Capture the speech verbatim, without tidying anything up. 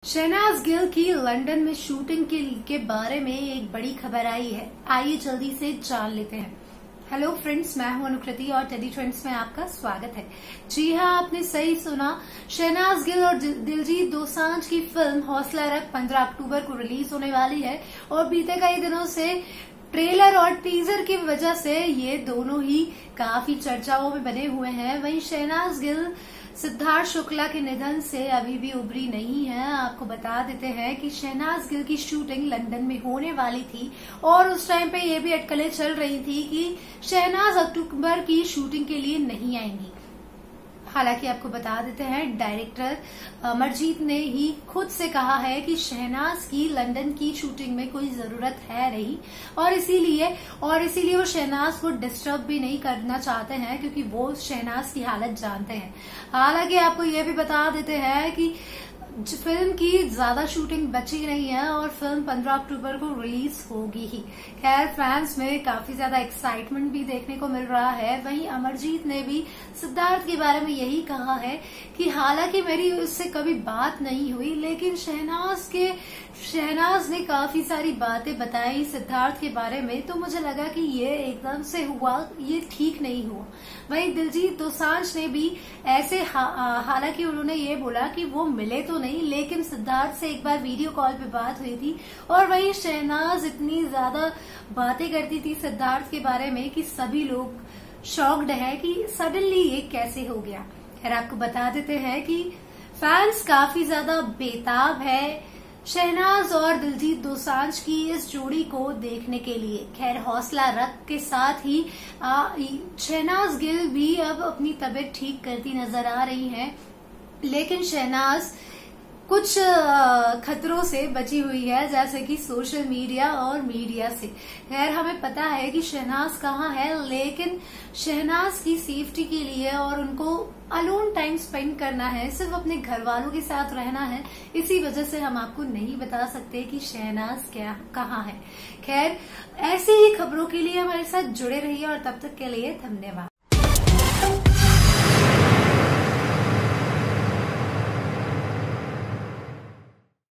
शहनाज गिल की लंदन में शूटिंग के, के बारे में एक बड़ी खबर आई है। आइए जल्दी से जान लेते हैं। हेलो फ्रेंड्स, मैं हूं अनुकृति और टेडी ट्रेंड्स में आपका स्वागत है। जी हां, आपने सही सुना। शहनाज गिल और दिलजीत दोसांझ की फिल्म हौसला रख पंद्रह अक्टूबर को रिलीज होने वाली है और बीते कई दिनों से ट्रेलर और टीजर की वजह से ये दोनों ही काफी चर्चाओं में बने हुए हैं। वहीं शहनाज गिल सिद्धार्थ शुक्ला के निधन से अभी भी उबरी नहीं है। आपको बता देते हैं कि शहनाज गिल की शूटिंग लंदन में होने वाली थी और उस टाइम पे ये भी अटकलें चल रही थी कि शहनाज अक्टूबर की शूटिंग के लिए नहीं आएंगी। हालांकि आपको बता देते हैं, डायरेक्टर अमरजीत ने ही खुद से कहा है कि शहनाज की लंदन की शूटिंग में कोई जरूरत है नहीं और इसीलिए और इसीलिए वो शहनाज को डिस्टर्ब भी नहीं करना चाहते हैं, क्योंकि वो शहनाज की हालत जानते हैं। हालांकि आपको ये भी बता देते हैं कि फिल्म की ज्यादा शूटिंग बची नहीं है और फिल्म पंद्रह अक्टूबर को रिलीज होगी ही। खैर, फैंस में काफी ज्यादा एक्साइटमेंट भी देखने को मिल रहा है। वहीं अमरजीत ने भी सिद्धार्थ के बारे में यही कहा है कि हालांकि मेरी उससे कभी बात नहीं हुई, लेकिन शहनाज के शहनाज ने काफी सारी बातें बताई सिद्धार्थ के बारे में, तो मुझे लगा कि ये एकदम से हुआ, ये ठीक नहीं हुआ। वहीं दिलजीत दोसांझ ने भी ऐसे हा, हालांकि उन्होंने ये बोला कि वो मिले तो नहीं, लेकिन सिद्धार्थ से एक बार वीडियो कॉल पे बात हुई थी और वहीं शहनाज इतनी ज्यादा बातें करती थी सिद्धार्थ के बारे में कि सभी लोग शॉक्ड है कि सडनली ये कैसे हो गया। खैर, आपको बता देते हैं कि फैंस काफी ज्यादा बेताब है शहनाज और दिलजीत दोसांझ की इस जोड़ी को देखने के लिए। खैर, हौसला रख के साथ ही शहनाज गिल भी अब अपनी तबीयत ठीक करती नजर आ रही हैं, लेकिन शहनाज कुछ खतरों से बची हुई है, जैसे कि सोशल मीडिया और मीडिया से। खैर, हमें पता है कि शहनाज कहाँ है, लेकिन शहनाज की सेफ्टी के लिए और उनको अलोन टाइम स्पेंड करना है, सिर्फ अपने घर वालों के साथ रहना है, इसी वजह से हम आपको नहीं बता सकते कि शहनाज क्या कहाँ है। खैर, ऐसी ही खबरों के लिए हमारे साथ जुड़े रहिए और तब तक के लिए धन्यवाद।